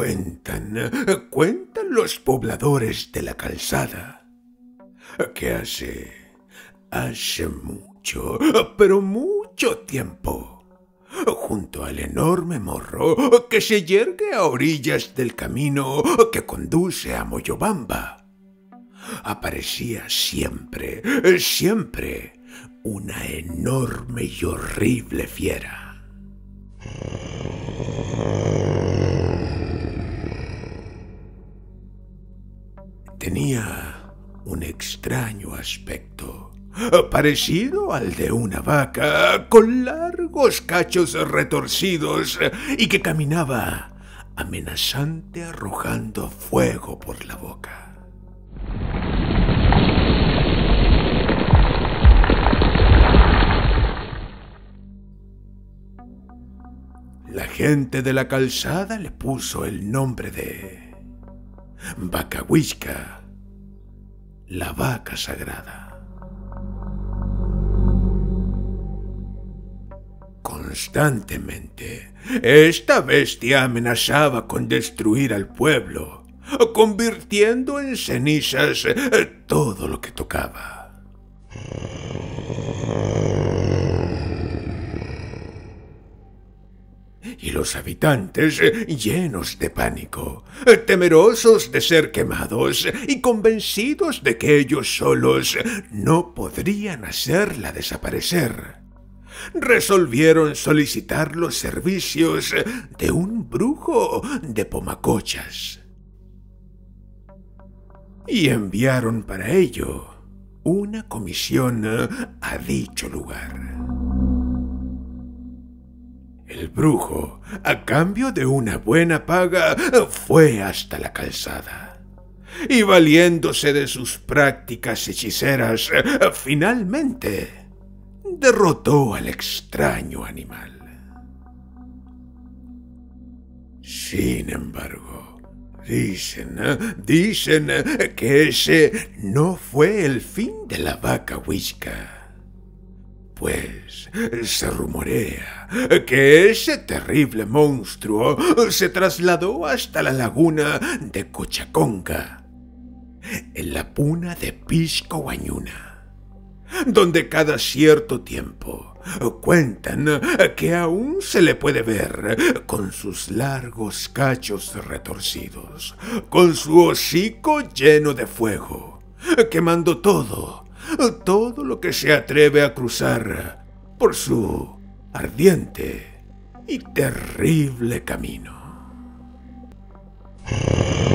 Cuentan los pobladores de la calzada que hace mucho, pero mucho tiempo, junto al enorme morro que se yergue a orillas del camino que conduce a Moyobamba, aparecía siempre una enorme y horrible fiera. Tenía un extraño aspecto, parecido al de una vaca, con largos cachos retorcidos y que caminaba amenazante arrojando fuego por la boca. La gente de la calzada le puso el nombre de Vacahuixca, la vaca sagrada. Constantemente, esta bestia amenazaba con destruir al pueblo, convirtiendo en cenizas todo lo que tocaba. Y los habitantes, llenos de pánico, temerosos de ser quemados y convencidos de que ellos solos no podrían hacerla desaparecer, resolvieron solicitar los servicios de un brujo de Pomacochas. Y enviaron para ello una comisión a dicho lugar. El brujo, a cambio de una buena paga, fue hasta la calzada y, valiéndose de sus prácticas hechiceras, finalmente derrotó al extraño animal. Sin embargo, dicen que ese no fue el fin de la Vacahuixca, pues se rumorea que ese terrible monstruo se trasladó hasta la laguna de Cochaconca, en la puna de Pisco Guañuna, donde cada cierto tiempo cuentan que aún se le puede ver con sus largos cachos retorcidos, con su hocico lleno de fuego, quemando todo lo que se atreve a cruzar por su ardiente y terrible camino.